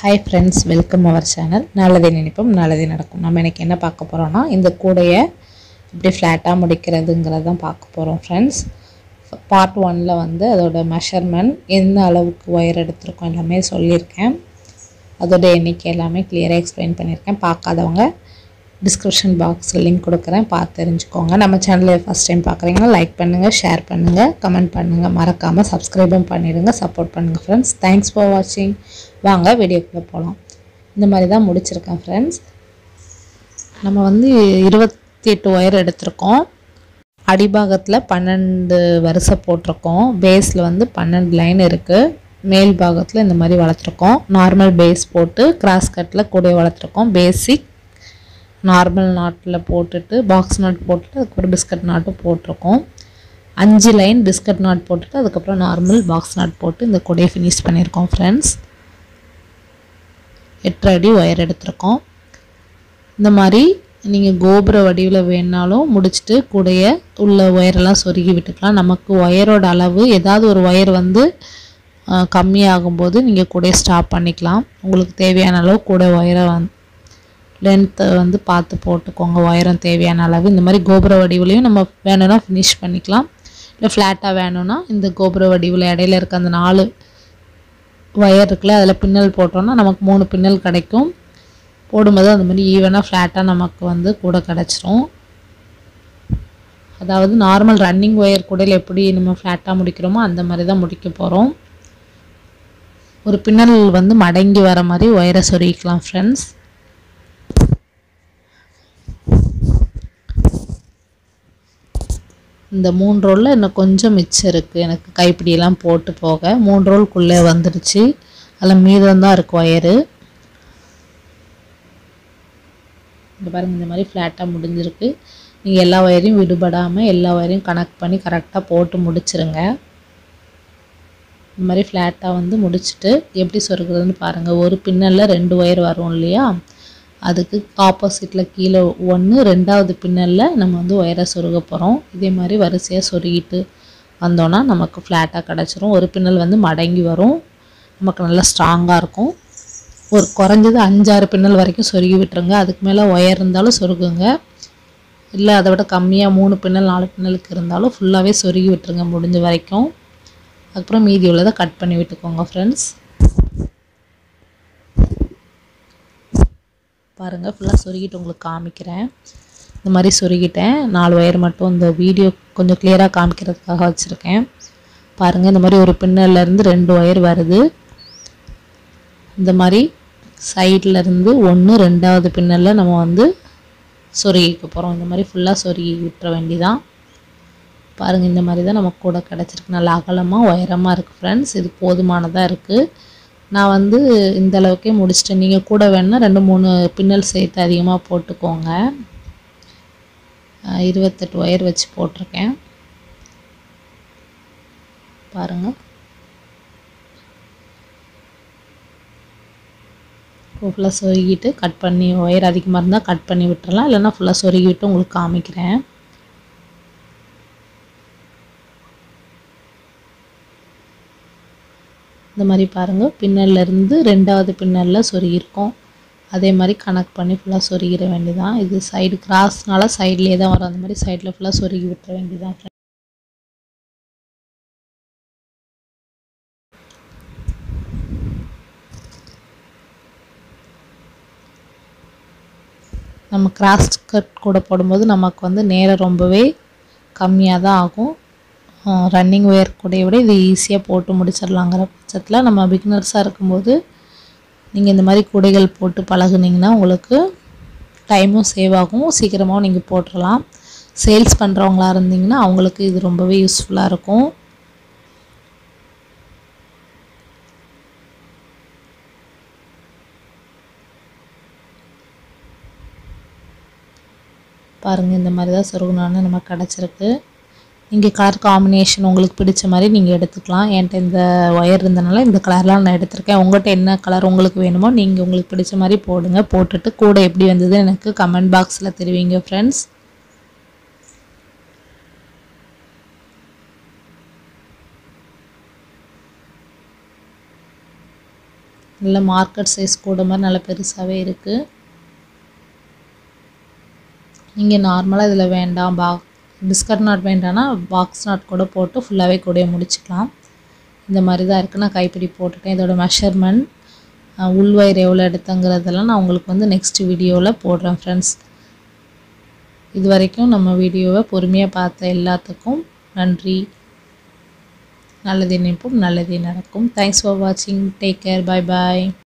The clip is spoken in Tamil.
Hi friends, welcome our channel. நல்லதே நினைப்போம் நல்லதே நடக்கும். நம்ம இன்னைக்கு என்ன பார்க்க போறோம்னா இந்த கூடைய இப்படி ஃப்ளாட்டா முடிக்கிறதுங்கறத தான் பார்க்க போறோம் friends. பார்ட் 1ல வந்து அதோட மெஷர்மென்ட் என்ன அளவுக்கு வயர் எடுத்துறோம் எல்லாமே சொல்லிருக்கேன். அதோட எண்ணிக்கை எல்லாமே கிளியரா எக்ஸ்பிளைன் பண்ணிருக்கேன். பார்க்காதவங்க டிஸ்கிரிப்ஷன் பாக்ஸ்ல லிங்க் கொடுக்கிறேன் பார்த்து தெரிஞ்சுக்கோங்க. நம்ம சேனலை ஃபர்ஸ்ட் டைம் பார்க்கறீங்கன்னா லைக் பண்ணுங்க, ஷேர் பண்ணுங்க, கமெண்ட் பண்ணுங்க, மறக்காம சப்ஸ்கிரைபும் பண்ணிடுங்க, சப்போர்ட் பண்ணுங்க फ्रेंड्स. Thanks for watching. வாங்க வீடியோக்குள்ள போலாம். இந்த மாதிரி தான் முடிச்சிருக்கேன் फ्रेंड्स. நம்ம வந்து 28 வயர் எடுத்துறோம். அடிபாகத்துல 12 வரிசை போட்டுறோம். பேஸ்ல வந்து 12 லைன் இருக்கு. மேல் பாகத்துல இந்த மாதிரி வளர்த்திருக்கோம். நார்மல் பேஸ் போட்டு கிராஸ் கட்ல கூடைய வளர்த்திருக்கோம். பேசிக் நார்மல் நாட்ல போட்டுட்டு பாக்ஸ் நாட் போட்டுட்டு அதுக்கு அப்புறம் பிஸ்கட் நாட் போட்டுறோம். 5 லைன் பிஸ்கட் நாட் போட்டுட்டு அதுக்கு அப்புறம் நார்மல் பாக்ஸ் நாட் போட்டு இந்த கூடைய ஃபினிஷ் பண்ணிருக்கோம் फ्रेंड्स. 8 அடி வயர் எடுத்துறோம். இந்த மாதிரி நீங்க கோபுர வடிவில வேணாலும் முடிச்சிட்டு கூடைய உள்ள வயர் எல்லாம் சொருகி விட்டுக்கலாம். நமக்கு வயரோட அளவு ஏதாவது ஒரு வயர் வந்து கம்மி ஆகும்போது நீங்க கூடைய ஸ்டாப் பண்ணிக்கலாம். உங்களுக்கு தேவையான அளவு கூட வயரை லென்த் வந்து பார்த்து போட்டுக்கோங்க. வயரம் தேவையான அளவு. இந்த மாதிரி கோபுர வடிவிலையும் நம்ம வேணும்னா ஃபினிஷ் பண்ணிக்கலாம். இல்ல ஃப்ளாட்டா வேணும்னா இந்த கோபுர வடிவில இடையில இருக்க அந்த 4 வயர் இருக்குல அதுல பின்னல் போட்டோம்னா நமக்கு 3 பின்னல் கிடைக்கும். போடும்போது அந்த மாதிரி ஈவனா ஃப்ளாட்டா நமக்கு வந்து கூட கிடைச்சிரும். அதாவது நார்மல் ரன்னிங் வயர் கூடையில எப்படி நம்ம ஃப்ளாட்டா முடிக்கிறோமோ அந்த மாதிரி தான் முடிக்க போறோம். ஒரு பின்னல் வந்து மடங்கி வர மாதிரி வயரை சொருகிக்கலாம் फ्रेंड्स. இந்த 3 ரோல்ல இன்னும் கொஞ்சம் மிச்சம் இருக்கு. எனக்கு கைப்பிடி எல்லாம் போட்டு போக 3 ரோல்க்குள்ளே வந்துருச்சு. அதுல மீதம் தான் இருக்கு வயர். இந்த பாருங்க இந்த மாதிரி ஃப்ளாட்டா முடிஞ்சிருக்கு. நீங்க எல்லா வயரையும் விடுபடாம எல்லா வயரையும் கனெக்ட் பண்ணி கரெக்ட்டா போட்டு முடிச்சிருங்க. இந்த மாதிரி ஃப்ளாட்டா வந்து முடிச்சிட்டு எப்படி சொருகுறதுன்னு பாருங்க. ஒரு பின்னல்ல 2 வயர் வரும் இல்லையா? அதுக்கு ஆப்போசிட்ல கீழ 1 இரண்டாவது பின்னல்ல நம்ம வந்து வயரை சொருக போறோம். இதே மாதிரி வரிசையா சொருகிட்டு வந்தோம்னா நமக்கு ஃப்ளாட்டா கிடைச்சிரும். ஒரு பின்னல் வந்து மடங்கி வரும். நமக்கு நல்லா ஸ்ட்ராங்கா இருக்கும். ஒரு குறைஞ்சது 5-6 பின்னல் வரைக்கும் சொருகி விட்டுருங்க. அதுக்கு மேல வயர் இருந்தாலும் சொருகுங்க. இல்ல அதை விட கம்மியா 3 பின்னல் 4 பின்னலுக்கு இருந்தாலும் ஃபுல்லாவே சொருகி விட்டுருங்க முடிஞ்ச வரைக்கும். அப்புறம் மீதி உள்ளதை கட் பண்ணி விட்டுக்கோங்க फ्रेंड्स. பாருங்க ஃபுல்லா சொருகிட்டு உங்களுக்கு காமிக்கிறேன். இந்த மாதிரி சொருகிட்டேன். 4 வயர் மட்டும் இந்த வீடியோ கொஞ்சம் கிளியரா காமிக்கிறதுக்காக வச்சிருக்கேன். பாருங்க இந்த மாதிரி ஒரு பின்னல்ல இருந்து 2 வயர் வருது. இந்த மாதிரி சைடுல இருந்து 1 இரண்டாவது பின்னல்ல நம்ம வந்து சொருகிக்க போறோம். இந்த மாதிரி ஃபுல்லா சொருகி விட்டுற வேண்டியதான். பாருங்க இந்த மாதிரி தான் நமக்கு கூட கிடைச்சிருக்கு. நல்ல அகலமா உயரமா இருக்கு फ्रेंड्स. இது போதுமானதா இருக்கு. நான் வந்து இந்த அளவுக்கே முடிச்சிட்டேன். நீங்க கூட வேணா 2-3 பின்னல் சேர்த்து அதிகமா போட்டுக்கோங்க. 28 வயர் வச்சு போட்டுருக்கேன். பாருங்க. ஃபுல்லா சொருகிட்டு கட் பண்ணி வயர் அதிகமா இருந்தா கட் பண்ணி விட்டுறலாம். இல்லனா ஃபுல்லா சொருகி விட்டு உங்களுக்கு காமிக்கிறேன். இந்த மாதிரி பாருங்க பின்னல்ல இருந்து இரண்டாவது பின்னல்ல சொருகி இருக்கோம். அதே மாதிரி கனெக்ட் பண்ணி ஃபுல்லா சொருகிர வேண்டியதான். இது சைடு கிராஸ்னால சைடுலயே தான் வரும். அந்த மாதிரி சைடுல ஃபுல்லா சொருகி விட்டுற வேண்டியதான். நம்ம கிராஸ் கட் கூட போடும்போது நமக்கு வந்து நேரம் ரொம்பவே கம்மியா தான் ஆகும். ரன்னிங் வயர் கூடைய விட இது ஈஸியா போட்டு முடிச்சிரலாம்ங்கற பட்சத்துல நம்ம பிகினர்ஸா இருக்கும்போது நீங்க இந்த மாதிரி கூடைகள் போட்டு பழகுனீங்கன்னா உங்களுக்கு டைமும் சேவ் ஆகும். சீக்கிரமா நீங்க போட்றலாம். சேல்ஸ் பண்றவங்களா இருந்தீங்கன்னா அவங்களுக்கு இது ரொம்பவே யூஸ்ஃபுல்லா இருக்கும். பாருங்க இந்த மாதிரி தான் சொருகுனானே நமக்கு கிடைச்சிருக்கு. நீங்க கலர் காம்பினேஷன் உங்களுக்கு பிடிச்ச மாதிரி நீங்க எடுத்துக்கலாம். என்கிட்ட இந்த வயர் இருந்தனால இந்த கலர்ல நான் எடுத்துர்க்கேன். உங்ககிட்ட என்ன கலர் உங்களுக்கு வேணுமோ நீங்க உங்களுக்கு பிடிச்ச மாதிரி போடுங்க. போட்டுட்டு கூட எப்படி வந்தது எனக்கு கமெண்ட் பாக்ஸ்ல தெரிவிங்க फ्रेंड्स. நல்ல மார்க்கெட் சைஸ் கூட மாதிரி நல்ல பெருசாகவே இருக்குது. நீங்கள் நார்மலாக இதில் வேண்டாம் பிஸ்கட் நாட் வேண்டாம்னா பாக்ஸ் நாட் கூட போட்டு ஃபுல்லாகவே கூடைய முடிச்சுக்கலாம். இந்த மாதிரி தான் இருக்குது. நான் கைப்பிடி போட்டுட்டேன். இதோட மெஷர்மெண்ட் உள்வயர் எவ்வளோ எடுத்தங்கிறதெல்லாம் நான் உங்களுக்கு வந்து நெக்ஸ்ட் வீடியோவில் போடுறேன் ஃப்ரெண்ட்ஸ். இது வரைக்கும் நம்ம வீடியோவை பொறுமையாக பார்த்த எல்லாத்துக்கும் நன்றி. நல்லதே நினைப்போம், நல்லதே நடக்கும். தேங்க்ஸ் ஃபார் வாட்சிங். Take care. பை பாய்.